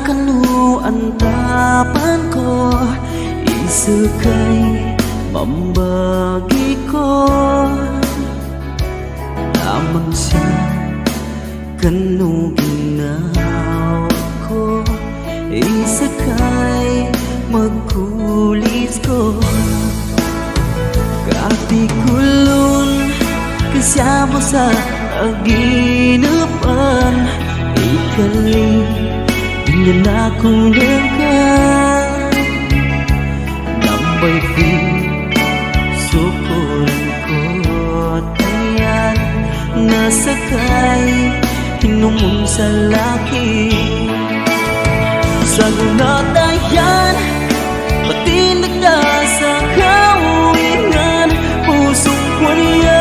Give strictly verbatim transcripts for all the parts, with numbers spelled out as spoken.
kanu antapan ko isukay mambagi ko lamang siya kanu ginaw ko isukay magkulis ko kapikulon kasama sa aginapan ikaling ingin akong dekat nambay ko sukuran ko tayan nasakay hinumon sa laki sa gunatayan pati nagdasa kawinan pusong ko niya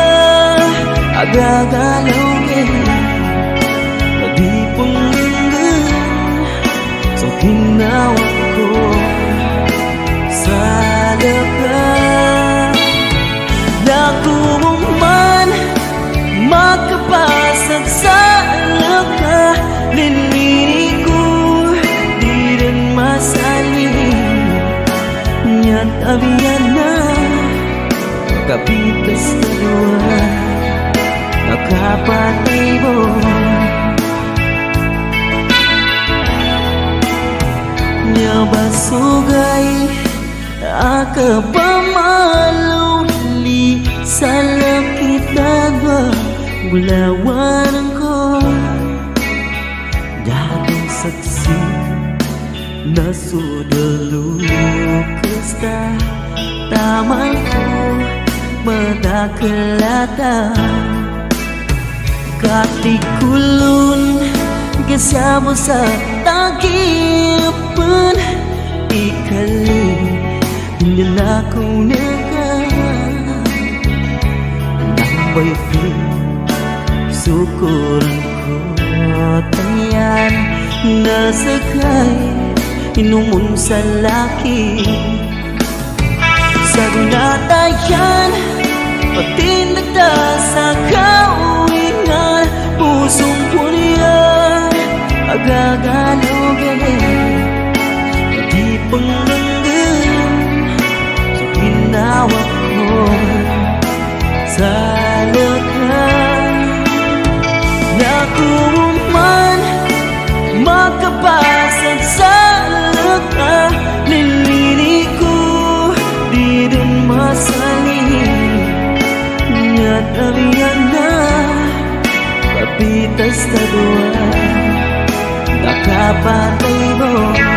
agagalawin nagipong linggan sa ginawa ko sa lakas naku man makapasag sa lakas linini ko di rin masalin niyat abiyan na makapitas na luwa nakapatay mo niya basugay akapamaluli sa lakit dagwa gulawan ko dagang saksi na sudalukos ta taman ko madakalata katikulun kasama sa tagipan ikaling hindi na akong nakan nambay ko sukuran ko tayan nasakay inumon sa laki sa gunatayan pati nagdasa kawinan pusong ko niya agagalugin di panglanggan sa ginawa ko sa lakas naku man makapasag sa lakas nilini ko di rin masalin niyat abiyan na kapitas na duwa nakapatay mo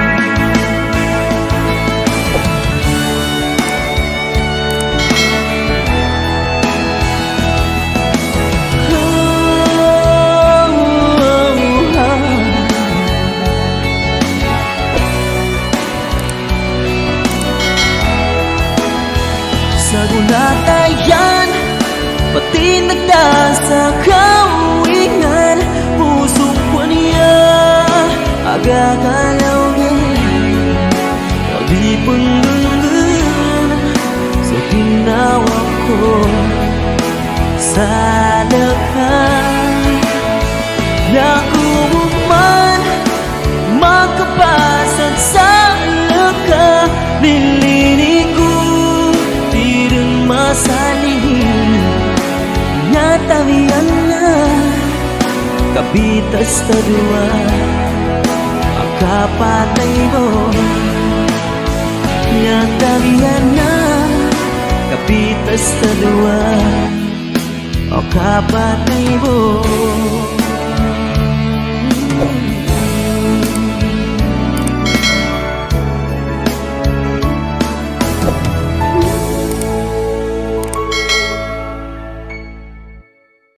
sa gunatayan pati nagdasa kawinan pusong ko niya agagalawin pag-ipon lunggan sa ginawa ko sa lakas naku man makapasag sa lakas nilini ko di rin masalin natawian na kapitas na duwa kapatay mo natawian na kapitas na duwa o kapatay mo